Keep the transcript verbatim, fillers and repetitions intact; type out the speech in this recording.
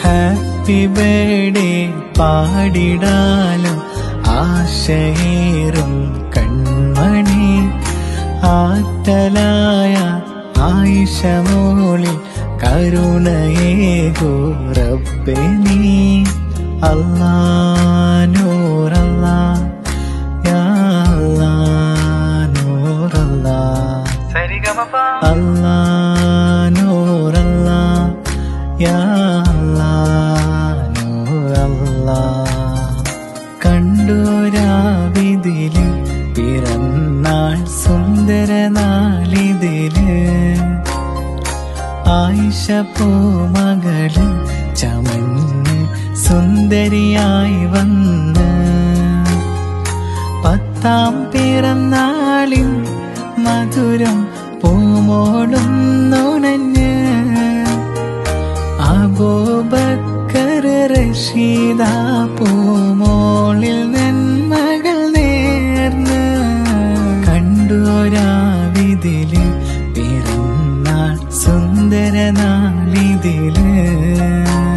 happy birthday പാടിടാലും ആശയേറും കൺമണി ആറ്റലായ ആയിഷ മോളിൽ കരുണയേകൂ റബ്ബേ നീ അല്ലാ നൂറല്ലാ യാ അല്ലാ നൂറല്ലാ അല്ലാ നൂറല്ലാ യാ അല്ലാ നൂറല്ലാ കണ്ടോരാവിതില് പിറന്നാൾ സുന്ദര നാളിതില് ആയിഷ പൂമകള് ചമഞ്ഞ് സുന്ദരിയായി വന്ന് പത്താം പിറന്നാളിൻ മധുരം പൂമോളും നുണഞ്ഞ് അബൂബക്കർ റഷീദ പൂമോളിൽ നന്മകൾ നേർന്ന് കണ്ടോരാവിതില് പിറന്നാൾ സുന്ദര നാളിതില്